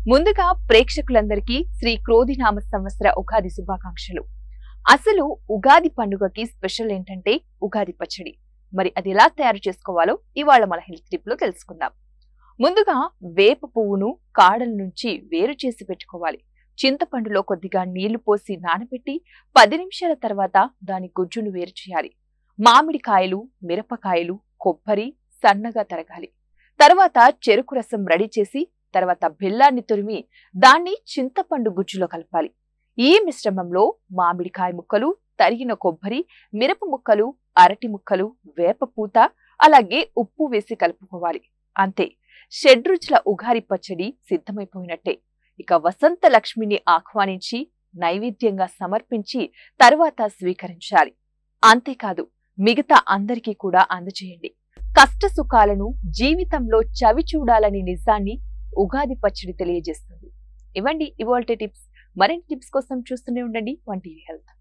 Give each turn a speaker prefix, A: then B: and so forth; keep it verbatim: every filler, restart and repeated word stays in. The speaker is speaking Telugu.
A: ముందుగా ప్రేక్షకులందరికీ శ్రీ క్రోధినామ సంవత్సర ఉగాది శుభాకాంక్షలు. అసలు ఉగాది పండుగకి స్పెషల్ ఏంటంటే ఉగాది పచ్చడి. మరి అది ఎలా తయారు చేసుకోవాలో ఇవాళ మన హెల్త్ టిప్ లో తెలుసుకుందాం. ముందుగా వేప పువ్వును కాడల నుంచి వేరు చేసి పెట్టుకోవాలి. చింతపండులో కొద్దిగా నీళ్లు పోసి నానబెట్టి పది నిమిషాల తర్వాత దాని గుజ్జును వేరు చేయాలి. మామిడికాయలు, మిరపకాయలు, కొబ్బరి సన్నగా తరగాలి. తర్వాత చెరుకు రసం రెడీ చేసి తర్వాత బెల్లాన్ని తురిమి దాన్ని చింతపండు గుజ్జులో కలపాలి. ఈ మిశ్రమంలో మామిడికాయ ముక్కలు, తరిగిన కొబ్బరి, మిరప ముక్కలు, అరటి ముక్కలు, వేప పూత, అలాగే ఉప్పు వేసి కలుపుకోవాలి. అంతే, షడ్రుచుల ఉగాది పచ్చడి సిద్ధమైపోయినట్టే. ఇక వసంత లక్ష్మిని ఆహ్వానించి నైవేద్యంగా సమర్పించి తర్వాత స్వీకరించాలి. అంతేకాదు, మిగతా అందరికీ కూడా అందజేయండి. కష్ట సుఖాలను జీవితంలో చవి చూడాలని నిజాన్ని ఉగాది పచ్చడి తెలియజేస్తుంది. ఇవ్వండి ఇవాల్టి టిప్స్. మరిన్ని టిప్స్ కోసం చూస్తూనే ఉండండి వన్ టీవీ హెల్త్.